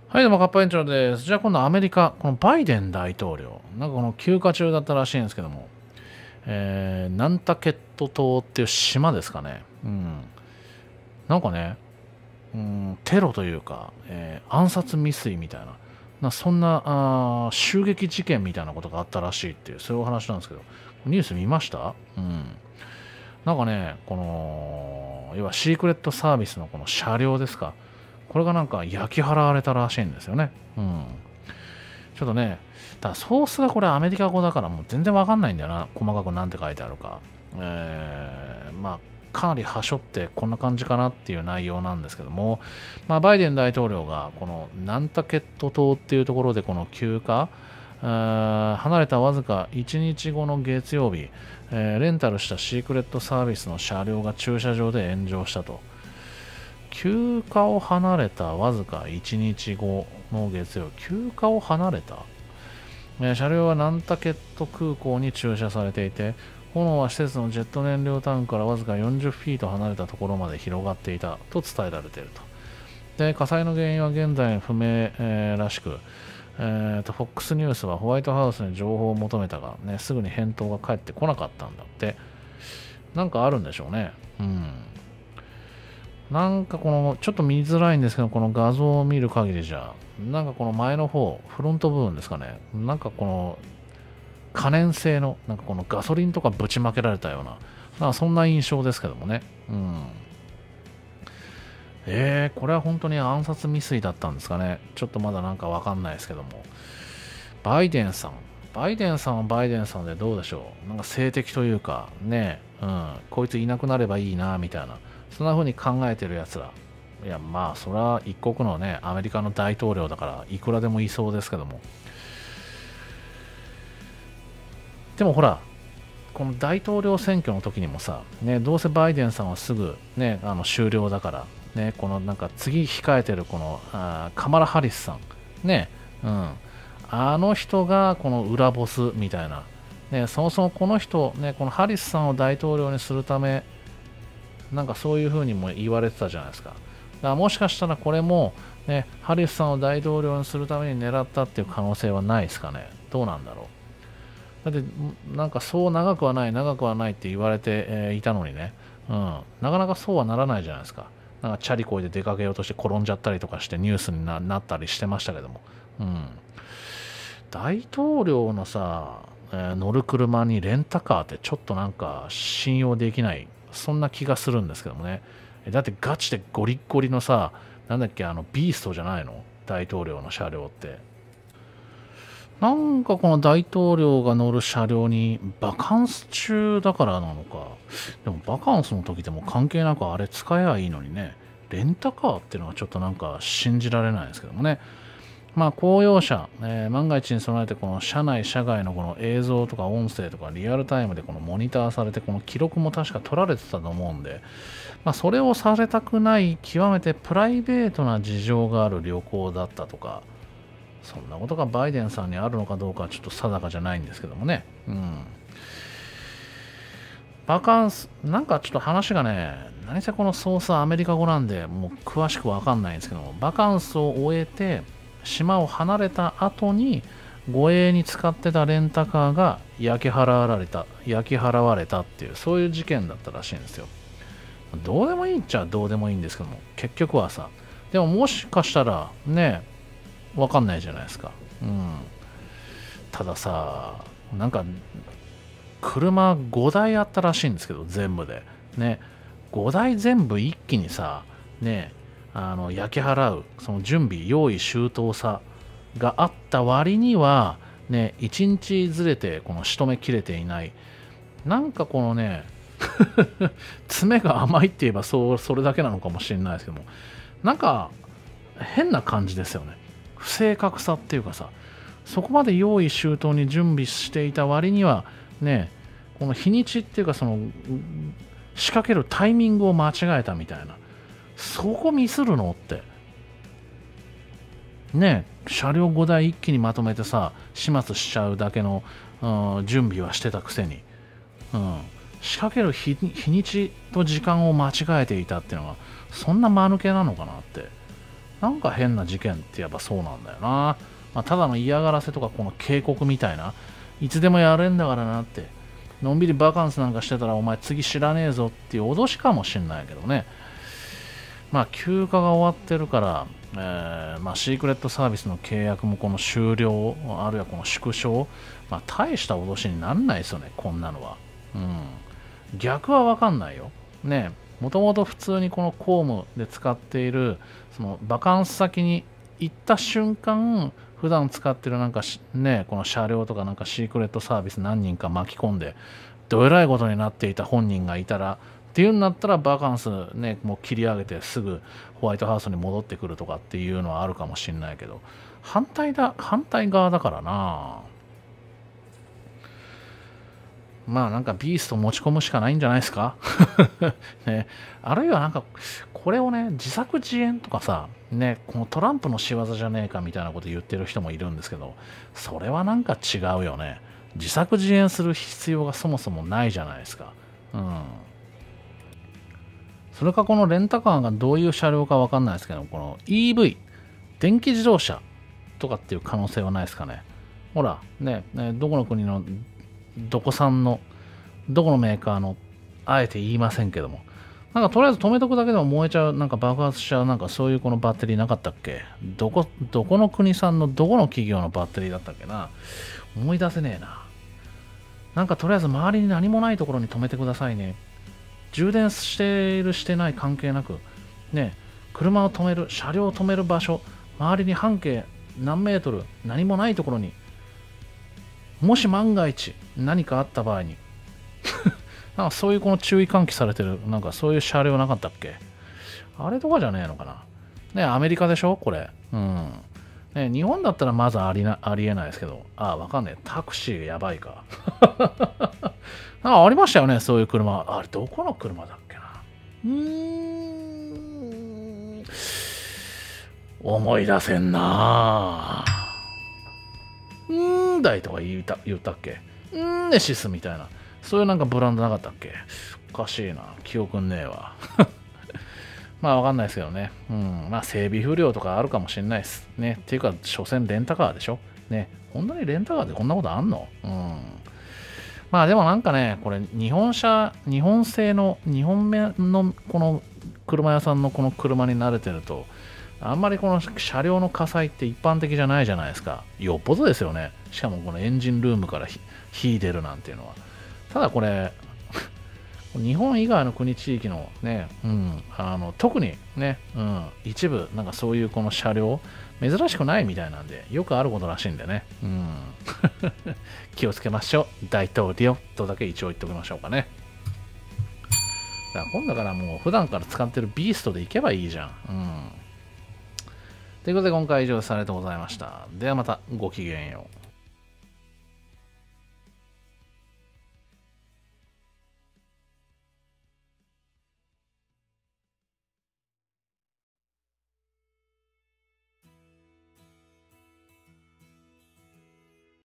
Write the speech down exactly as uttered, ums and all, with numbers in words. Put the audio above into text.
はい、どうも、カッパ園長です。じゃあ今度アメリカ、このバイデン大統領、なんかこの休暇中だったらしいんですけども、えー、ナンタケット島っていう島ですかね。うん。なんかね、うん、テロというか、えー暗殺未遂みたいな、なそんなあー襲撃事件みたいなことがあったらしいっていう、そういうお話なんですけど、ニュース見ました？うん。なんかね、この、要はシークレットサービスのこの車両ですか。これがなんか焼き払われたらしいんですよね。うん。ちょっとね、ただソースがこれアメリカ語だからもう全然わかんないんだよな。細かくなんて書いてあるか。えー、まあ、かなり端折ってこんな感じかなっていう内容なんですけども、まあ、バイデン大統領がこのナンタケット島っていうところでこの休暇、えー離れたわずかいちにちごの月曜日、えーレンタルしたシークレットサービスの車両が駐車場で炎上したと。休暇を離れたわずかいちにちごの月曜、休暇を離れた、えー車両はナンタケット空港に駐車されていて、炎は施設のジェット燃料タンクからわずかよんじゅっフィート離れたところまで広がっていたと伝えられていると。で、火災の原因は現在不明、えーらしく、えーと、フォックス ニュースはホワイトハウスに情報を求めたが、ね、すぐに返答が返ってこなかったんだって。なんかあるんでしょうね。うん。なんかこの、ちょっと見づらいんですけど、この画像を見る限りじゃ、なんかこの前の方、フロント部分ですかね。なんかこの可燃性の、なんかこのガソリンとかぶちまけられたような、なんかそんな印象ですけどもね。うん。えー、これは本当に暗殺未遂だったんですかね。ちょっとまだなんかわかんないですけども。バイデンさん。バイデンさんはバイデンさんでどうでしょう。なんか性的というか、ね、うん、こいついなくなればいいな、みたいな。そんな風に考えてる奴ら。いや、まあ、それは一国のね、アメリカの大統領だから、いくらでもいそうですけども。でもほら、この大統領選挙の時にもさ、ね、どうせバイデンさんはすぐ、ね、あの終了だから、ね、このなんか次控えてるこのあカマラ・ハリスさん、ね、うん、あの人がこの裏ボスみたいな、ね、そもそもこの人、ね、このハリスさんを大統領にするため、なんかそういう風にも言われてたじゃないですか。だからもしかしたらこれも、ね、ハリスさんを大統領にするために狙ったっていう可能性はないですかね。どうなんだろう。だって、なんかそう長くはない、長くはないって言われて、えーいたのにね、うん、なかなかそうはならないじゃないですか。なんかチャリこいで出かけようとして転んじゃったりとかしてニュースにななったりしてましたけども、うん、大統領のさ、えー乗る車にレンタカーってちょっとなんか信用できない、そんな気がするんですけどもね。えだってガチでゴリッゴリのさ、なんだっけ、あのビーストじゃないの大統領の車両って。なんかこの大統領が乗る車両にバカンス中だからなのか。でもバカンスの時でも関係なくあれ使えばいいのにね。レンタカーっていうのはちょっとなんか信じられないですけどもね。まあ公用車、えー万が一に備えてこの車内車外のこの映像とか音声とかリアルタイムでこのモニターされてこの記録も確か取られてたと思うんで、まあそれをされたくない極めてプライベートな事情がある旅行だったとか、そんなことがバイデンさんにあるのかどうかはちょっと定かじゃないんですけどもね。うん。バカンス、なんかちょっと話がね、何せこのソースはアメリカ語なんで、もう詳しくわかんないんですけども、バカンスを終えて、島を離れた後に、護衛に使ってたレンタカーが焼き払われた、焼き払われたっていう、そういう事件だったらしいんですよ。どうでもいいっちゃどうでもいいんですけども、結局はさ、でももしかしたら、ね、わかんないじゃないですか。うん。たださ、なんか、車ごだいあったらしいんですけど、全部で。ね。ごだい全部一気にさ、ね、あの、焼き払う、その準備、用意周到さがあった割には、ね、いちにちずれて、この仕留めきれていない。なんかこのね、爪が甘いって言えばそう、それだけなのかもしれないですけども、なんか、変な感じですよね。不正確さっていうかさ、そこまで用意周到に準備していた割には、ね、この日にちっていうか、その、仕掛けるタイミングを間違えたみたいな。そこミスるのって。ね、車両ごだい一気にまとめてさ、始末しちゃうだけの、うん、準備はしてたくせに。うん。仕掛ける日日にちと時間を間違えていたっていうのは、そんな間抜けなのかなって。 なんか変な事件ってやっぱそうなんだよな。まあ、ただの嫌がらせとかこの警告みたいな、いつでもやれんだからなって、のんびりバカンスなんかしてたらお前次知らねえぞっていう脅しかもしんないけどね。まあ休暇が終わってるから、えーまあ、シークレットサービスの契約もこの終了、あるいはこの縮小、まあ、大した脅しになんないですよね、こんなのは。うん、逆は分かんないよ。ね、もともと普通にこの公務で使っている、そのバカンス先に行った瞬間、普段使ってるなんかね、この車両とかなんかシークレットサービス何人か巻き込んで、どえらいことになっていた本人がいたら、っていうんだったらバカンスね、もう切り上げてすぐホワイトハウスに戻ってくるとかっていうのはあるかもしれないけど、反対だ、反対側だからな。まあなんかビースト持ち込むしかないんじゃないですか、ね、あるいはなんかこれをね、自作自演とかさ、ね、このトランプの仕業じゃねえかみたいなこと言ってる人もいるんですけど、それはなんか違うよね。自作自演する必要がそもそもないじゃないですか。うん。それかこのレンタカーがどういう車両かわかんないですけど、この イーブイ、電気自動車とかっていう可能性はないですかね。ほら、ね、ねどこの国の、どこ産の、どこのメーカーの、あえて言いませんけども、なんかとりあえず止めとくだけでも燃えちゃう、なんか爆発しちゃう、なんかそういうこのバッテリーなかったっけ？どこ、どこの国産のどこの企業のバッテリーだったっけな？思い出せねえな。なんかとりあえず周りに何もないところに止めてくださいね。充電しているしてない関係なく、ね、車を止める、車両を止める場所、周りに半径何メートル、何もないところに、もし万が一何かあった場合に、なんかそういうこの注意喚起されてる、なんかそういう車両なかったっけ？あれとかじゃねえのかな。ね、アメリカでしょこれ。うん。ね、日本だったらまずありな、ありえないですけど、ああ、わかんねえ。タクシーやばいか。あありましたよね、そういう車。あれ、どこの車だっけな。うーん。思い出せんなぁ。うーんだいとか言った言ったっけ？うーんネシスみたいな。そういうなんかブランドなかったっけ？おかしいな。記憶ねえわ。まあわかんないですけどね。うん。まあ整備不良とかあるかもしれないです。ね。っていうか、所詮レンタカーでしょ。ね。本当にレンタカーでこんなことあんの？うん。まあでもなんかね、これ日本車、日本製の、日本目のこの車屋さんのこの車に慣れてると、あんまりこの車両の火災って一般的じゃないじゃないですか。よっぽどですよね。しかもこのエンジンルームから火出るなんていうのは。ただこれ、日本以外の国地域のね、うん、あの特にね、うん、一部なんかそういうこの車両珍しくないみたいなんで、よくあることらしいんでね、うん、気をつけましょう。大統領とだけ一応言っておきましょうかね。だから今度からもう普段から使ってるビーストでいけばいいじゃん。うん、ということで今回は以上です。ありがとうございました。ではまたごきげんよう。